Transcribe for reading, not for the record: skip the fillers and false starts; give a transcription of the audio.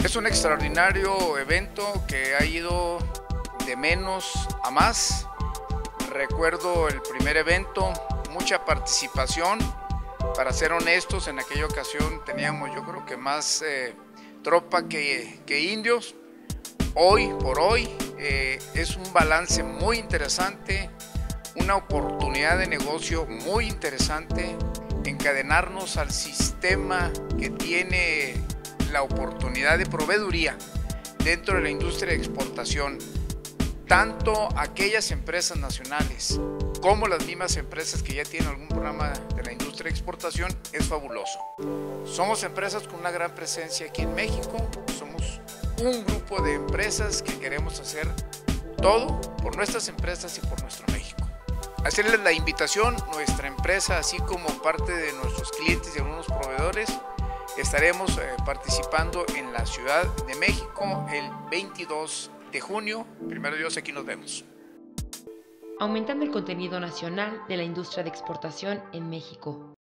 Es un extraordinario evento que ha ido de menos a más. Recuerdo el primer evento, mucha participación. Para ser honestos, en aquella ocasión teníamos yo creo que más tropa que indios. Hoy por hoy es un balance muy interesante, una oportunidad de negocio muy interesante, encadenarnos al sistema que tiene la oportunidad de proveeduría dentro de la industria de exportación, tanto aquellas empresas nacionales como las mismas empresas que ya tienen algún programa de la industria de exportación, es fabuloso. Somos empresas con una gran presencia aquí en México, somos un grupo de empresas que queremos hacer todo por nuestras empresas y por nuestro México. Hacerles la invitación, nuestra empresa, así como parte de nuestros clientes y algunos proveedores, estaremos participando en la Ciudad de México el 22 de junio. Primero Dios, aquí nos vemos. Aumentando el contenido nacional de la industria de exportación en México.